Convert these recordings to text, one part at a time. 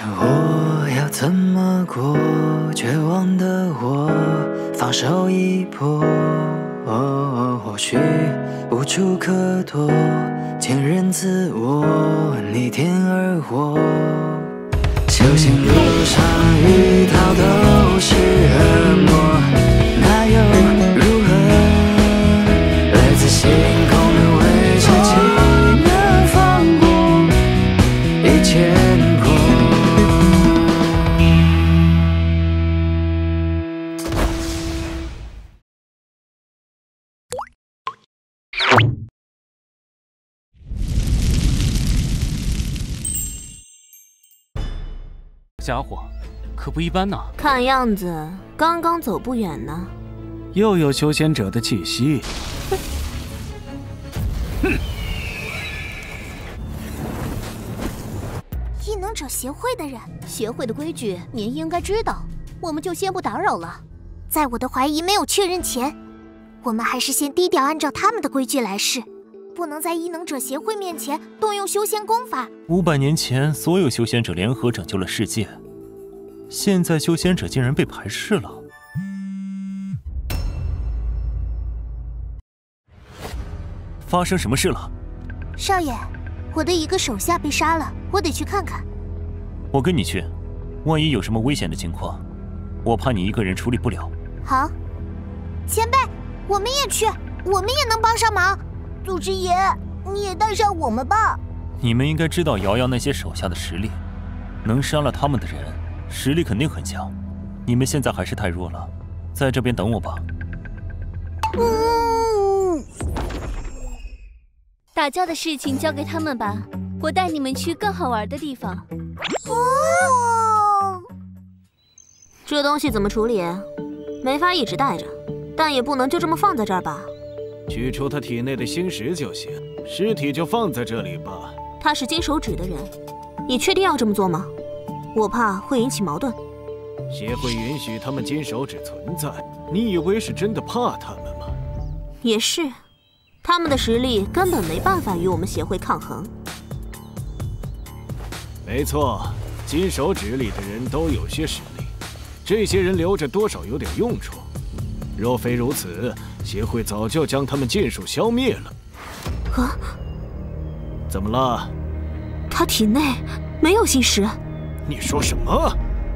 生活要怎么过？绝望的我，放手一搏。或许无处可躲，坚韧自我，逆天而活。修行路上遇到都是恶魔，那又如何？来自星空的位置，请能放过一千过。 家伙可不一般呐！ 看样子刚刚走不远呢。 又有修仙者的气息。 异能者协会的人，协会的规矩您应该知道，我们就先不打扰了。在我的怀疑没有确认前，我们还是先低调按照他们的规矩来试，不能在异能者协会面前动用修仙功法。 500年前，所有修仙者联合拯救了世界，现在修仙者竟然被排斥了。发生什么事了？ 少爷，我的一个手下被杀了，我得去看看。 我跟你去，万一有什么危险的情况，我怕你一个人处理不了。 好，前辈，我们也去，我们也能帮上忙。祖师爷，你也带上我们吧。 你们应该知道瑶瑶那些手下的实力，能杀了他们的人，实力肯定很强。你们现在还是太弱了，在这边等我吧。 打架的事情交给他们吧，我带你们去更好玩的地方。 哦， 这东西怎么处理？没法一直带着，但也不能就这么放在这儿吧？ 取出他体内的星石就行，尸体就放在这里吧。 他是金手指的人，你确定要这么做吗？我怕会引起矛盾。 协会允许他们金手指存在，你以为是真的怕他们吗？ 也是，他们的实力根本没办法与我们协会抗衡。 没错，金手指里的人都有些实力，这些人留着多少有点用处。若非如此，协会早就将他们尽数消灭了。 啊？ 怎么了？ 他体内没有星石。 你说什么？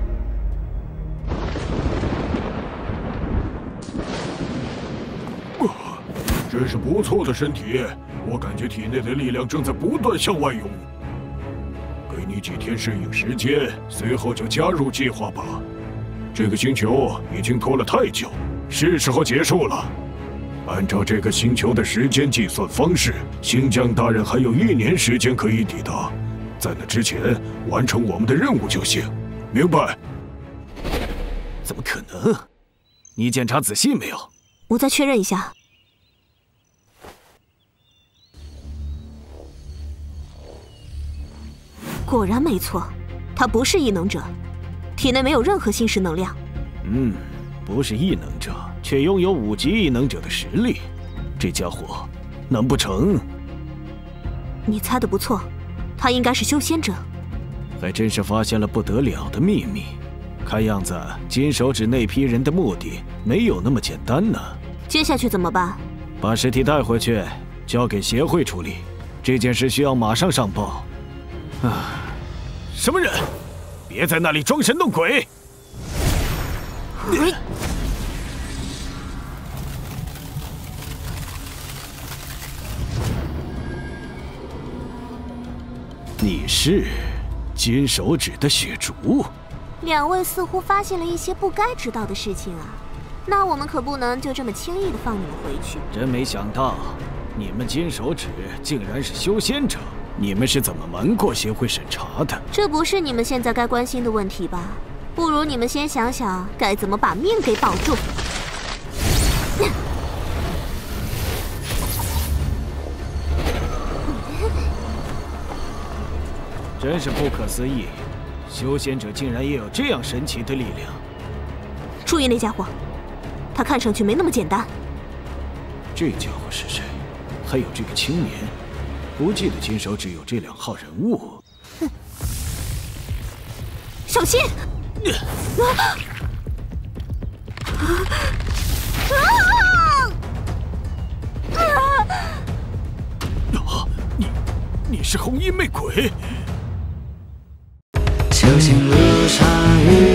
真是不错的身体，我感觉体内的力量正在不断向外涌。给你几天适应时间，随后就加入计划吧。这个星球已经拖了太久，是时候结束了。按照这个星球的时间计算方式，星将大人还有1年时间可以抵达，在那之前完成我们的任务就行，明白？ 怎么可能？你检查仔细没有？ 我再确认一下。果然没错，他不是异能者，体内没有任何星石能量。 不是异能者，却拥有5级异能者的实力，这家伙难不成？ 你猜的不错，他应该是修仙者。 还真是发现了不得了的秘密。看样子金手指那批人的目的没有那么简单呢。 接下去怎么办？ 把尸体带回去，交给协会处理。这件事需要马上上报。什么人？别在那里装神弄鬼！你是金手指的血烛。 2位似乎发现了一些不该知道的事情啊，那我们可不能就这么轻易的放你们回去。 真没想到，你们金手指竟然是修仙者。你们是怎么瞒过协会审查的？ 这不是你们现在该关心的问题吧？不如你们先想想该怎么把命给保住。 真是不可思议，修仙者竟然也有这样神奇的力量。 注意那家伙，他看上去没那么简单。 这家伙是谁？还有这个青年。不记得金手指有这2号人物。 小心！ 你是红衣媚鬼？ 修行路上遇